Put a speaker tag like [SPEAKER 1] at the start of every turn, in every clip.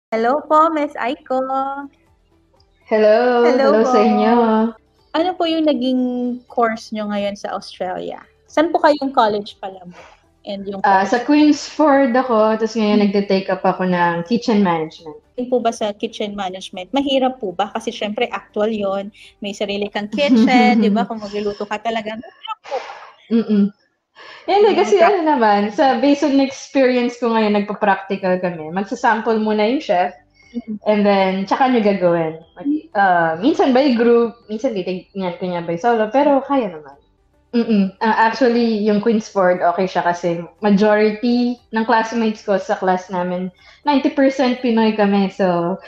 [SPEAKER 1] Hello po, Miss Aiko.
[SPEAKER 2] Hello,
[SPEAKER 1] Hello
[SPEAKER 2] hello
[SPEAKER 1] po.
[SPEAKER 2] sa inyo.
[SPEAKER 1] Ano po yung naging course nyo ngayon sa Australia? Saan po kayong college pala mo? And yung
[SPEAKER 2] Sa
[SPEAKER 1] course?
[SPEAKER 2] Queensford ako, tapos ngayon nagte-take up ako ng kitchen management.
[SPEAKER 1] Yun po ba sa kitchen management? Mahirap po ba? Kasi syempre actual yon, may sarili kang kitchen, di ba? Kung magluluto ka talaga, mahirap po ba?
[SPEAKER 2] Mm. Hindi,
[SPEAKER 1] May
[SPEAKER 2] kasi ano
[SPEAKER 1] practice.
[SPEAKER 2] naman, based on experience ko ngayon, nagpa-practical kami. Magsasample muna yung chef, and then, tsaka nyo gagawin. Minsan by group, minsan titignan ko niya by solo, pero kaya naman. Actually, yung Queensford, okay siya kasi majority ng classmates ko sa class namin, 90% Pinoy kami. So,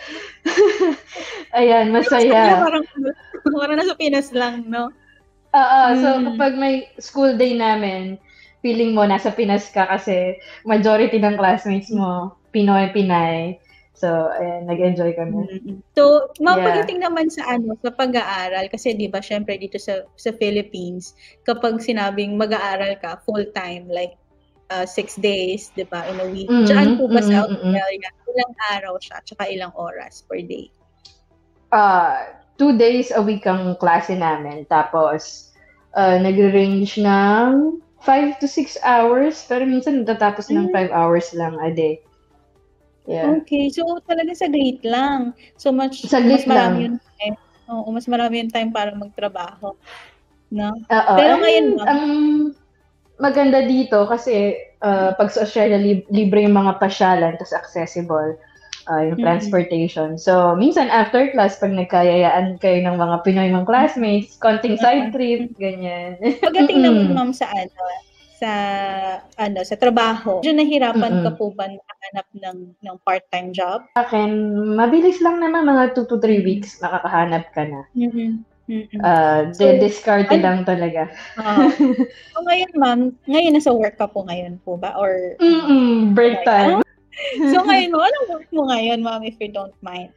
[SPEAKER 2] ayan,
[SPEAKER 1] Sabi
[SPEAKER 2] masaya.
[SPEAKER 1] parang nasa Pinas lang, no?
[SPEAKER 2] So
[SPEAKER 1] Mm.
[SPEAKER 2] kapag may school day namin, feeling mo nasa Pinas ka kasi majority ng classmates mo, Pinoy, Pinay. So, ayan, nag-enjoy kami.
[SPEAKER 1] So, ma'am,
[SPEAKER 2] Yeah.
[SPEAKER 1] pagdating naman sa sa pag-aaral, kasi 'di ba syempre dito sa Philippines, kapag sinabing mag-aaral ka full-time, like 6 days, 'di ba, in a week. Diyan po ba sa
[SPEAKER 2] Mm.
[SPEAKER 1] Australia, ilang araw siya, tsaka ilang oras per day?
[SPEAKER 2] 2 days a week ang klase namin. Tapos, nagre-range ng 5 to 6 hours. Pero minsan natatapos ng 5 hours lang a day. Yeah.
[SPEAKER 1] Okay. So, talagang saglit lang. So, mas
[SPEAKER 2] Saglit
[SPEAKER 1] marami
[SPEAKER 2] lang.
[SPEAKER 1] yung time. Oo, mas marami yung time para magtrabaho, 'no?
[SPEAKER 2] Oo.
[SPEAKER 1] Pero ngayon,
[SPEAKER 2] And
[SPEAKER 1] ma'am.
[SPEAKER 2] maganda dito kasi pag sa Australia, libre yung mga pasyalan, tas accessible yung
[SPEAKER 1] Mm.
[SPEAKER 2] transportation. So, minsan after class, pag nagkayayaan kayo ng mga Pinoy mong classmates, konting side trip,
[SPEAKER 1] Mm.
[SPEAKER 2] ganyan.
[SPEAKER 1] Pagdating naman, ma'am, sa sa trabaho, medyo nahirapan ka
[SPEAKER 2] Mm.
[SPEAKER 1] po ba makahanap ng part-time job?
[SPEAKER 2] Akin, mabilis lang naman, mga 2 to 3
[SPEAKER 1] Mm.
[SPEAKER 2] weeks, makakahanap ka na.
[SPEAKER 1] Mm. Mm. So,
[SPEAKER 2] Diskarte
[SPEAKER 1] ano
[SPEAKER 2] lang talaga.
[SPEAKER 1] so ngayon, ma'am, ngayon nasa work ka po ngayon po ba or
[SPEAKER 2] Break time.
[SPEAKER 1] so ngayon mo, anong work mo ngayon, ma'am, if you don't mind?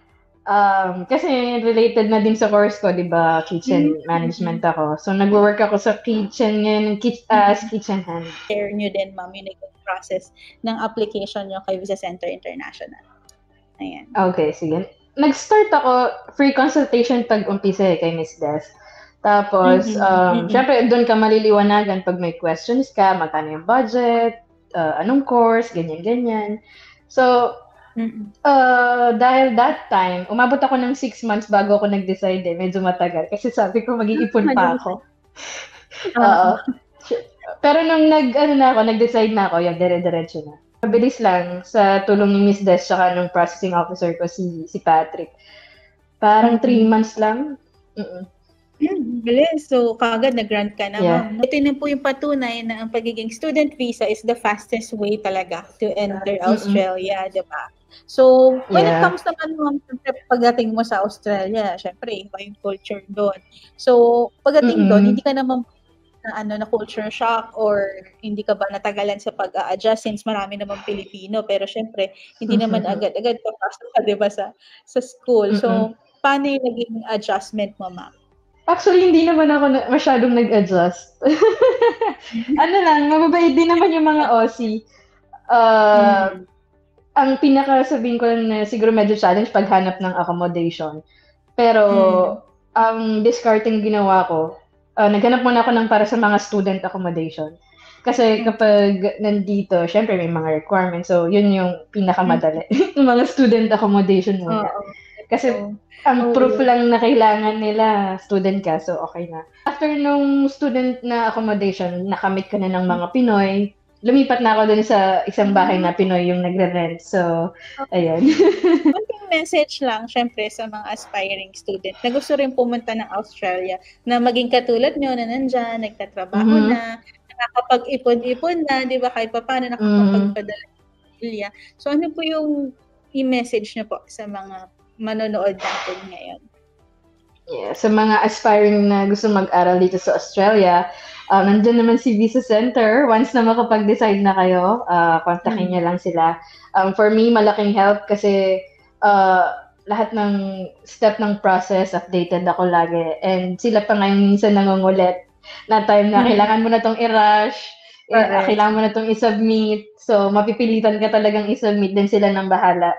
[SPEAKER 2] Kasi related na din sa course ko, 'di ba,
[SPEAKER 1] Mm.
[SPEAKER 2] kitchen management ako. So nagwo-work ako sa kitchen ngayon, as
[SPEAKER 1] Mm.
[SPEAKER 2] kitchen hand.
[SPEAKER 1] Share niyo din, ma'am, yung naging process ng application niyo kay Visa Center International. Ayan.
[SPEAKER 2] Okay, sige. Nag-start ako, free consultation pag-umpisa kay Miss Des. Tapos,
[SPEAKER 1] Mm.
[SPEAKER 2] syempre, doon ka maliliwanagan pag may questions ka, magkano yung budget, anong course, ganyan-ganyan. So,
[SPEAKER 1] Mm.
[SPEAKER 2] dahil that time, umabot ako ng 6 months bago ako nag-decide medyo matagal. Kasi sabi ko, mag-iipon
[SPEAKER 1] Medyo
[SPEAKER 2] pa
[SPEAKER 1] matagal.
[SPEAKER 2] ako. Oo.
[SPEAKER 1] Oo.
[SPEAKER 2] Pero nung nag-decide na ako, yung dire-diretso na. Mabilis lang sa tulong ni Miss Des tsaka nung processing officer ko si Patrick. Parang 3 months lang. Mm.
[SPEAKER 1] Bilis. So, kaagad nag-grant ka na,
[SPEAKER 2] Yeah.
[SPEAKER 1] ma'am. Ito na po yung patunay na ang pagiging student visa is the fastest way talaga to enter
[SPEAKER 2] Mm-mm.
[SPEAKER 1] Australia, di ba? So, when it
[SPEAKER 2] Yeah.
[SPEAKER 1] comes naman, ma'am, pagdating mo sa Australia, syempre, iba yung culture doon. So, pagdating doon,
[SPEAKER 2] Mm-mm.
[SPEAKER 1] hindi ka naman na culture shock or hindi ka ba natagalan sa pag-a-adjust since marami namang Pilipino pero syempre hindi naman agad-agad papasok ka 'di ba sa school.
[SPEAKER 2] Mm-mm.
[SPEAKER 1] So, paano yung naging adjustment mo, ma'am?
[SPEAKER 2] Actually, hindi naman ako masyadong nag-adjust. Ano lang, mababait din naman yung mga Aussie. Uh,
[SPEAKER 1] Mm.
[SPEAKER 2] ang pinaka-sabihin ko lang na siguro medyo challenge paghanap ng accommodation. Pero,
[SPEAKER 1] Mm.
[SPEAKER 2] ang discarding ginawa ko, naghanap muna ako ng para sa mga student accommodation. Kasi
[SPEAKER 1] Okay.
[SPEAKER 2] kapag nandito, syempre may mga requirements. So, yun yung
[SPEAKER 1] Mm.
[SPEAKER 2] pinakamadali. Yung mga student accommodation muna.
[SPEAKER 1] Oo.
[SPEAKER 2] Kasi
[SPEAKER 1] Oo.
[SPEAKER 2] ang proof
[SPEAKER 1] Oo.
[SPEAKER 2] lang na kailangan nila, student ka, so okay na. After nung student na accommodation, nakamit ka na ng mga Pinoy, lumipat na ako dun sa isang bahay na Pinoy yung nagre-rent. So, ayan.
[SPEAKER 1] Konting message lang syempre sa mga aspiring student na gusto rin pumunta ng Australia na maging katulad niyo na nandiyan, nagtatrabaho
[SPEAKER 2] Mhm.
[SPEAKER 1] na, nakakapag-ipon-ipon na, 'di ba, kahit papaano
[SPEAKER 2] Mhm.
[SPEAKER 1] nakakapagpadala ng pamilya. So, ano po yung i-message niyo po sa mga manonood natin ngayon?
[SPEAKER 2] Yeah, sa mga aspiring na gusto mag-aral dito sa Australia, nandiyan naman si Visa Center. Once na makapag-decide na kayo, kontakin niyo lang sila. For me, malaking help kasi lahat ng step ng process, updated ako lagi. And sila pa ngayon minsan nangungulit na time na
[SPEAKER 1] Mm.
[SPEAKER 2] kailangan mo na tong i-rush,
[SPEAKER 1] Correct.
[SPEAKER 2] kailangan mo na tong i-submit. So, mapipilitan ka talagang i-submit din sila ng bahala.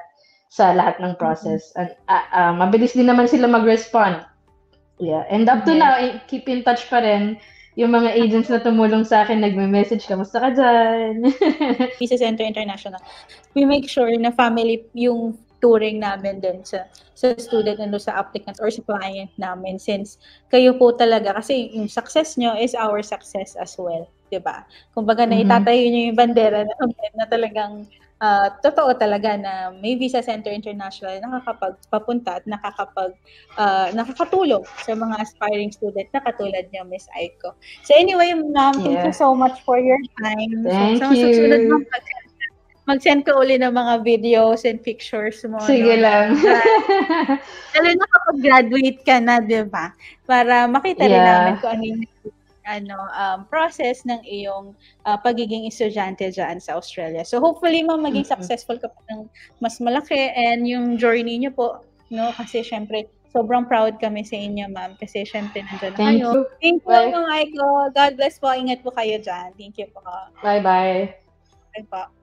[SPEAKER 2] sa lahat ng process. Mabilis din naman sila mag-respond. Yeah. And up to now, keep in touch pa rin. Yung mga agents na tumulong sa akin, nagme-message, kamusta ka dyan?
[SPEAKER 1] Visa Center International, we make sure na family yung touring namin din sa student and sa applicants or sa client namin, since kayo po talaga, kasi yung success nyo is our success as well, diba? Kumbaga na itatayo nyo yung bandera na talagang totoo talaga na may Visa Center International nakakapagpapunta at nakakatulong sa mga aspiring student na katulad niyo, Miss Aiko. So anyway, ma'am, thank you so much for your time.
[SPEAKER 2] Thank
[SPEAKER 1] so,
[SPEAKER 2] you.
[SPEAKER 1] Susunod mo, mag-send ka uli ng mga videos and pictures mo.
[SPEAKER 2] Sige lang.
[SPEAKER 1] Lalo na kapag graduate ka na, di ba? Para makita rin namin kung ano yung process ng iyong pagiging estudyante dyan sa Australia. So hopefully, ma'am, maging successful ka pa ng mas malaki, and yung journey niyo po, no? Kasi syempre, sobrang proud kami sa inyo, ma'am, kasi syempre nandyan na kayo. Thank you, Ma'am Aiko. God bless po. Ingat po kayo dyan. Thank you po.
[SPEAKER 2] Bye-bye.
[SPEAKER 1] Bye po.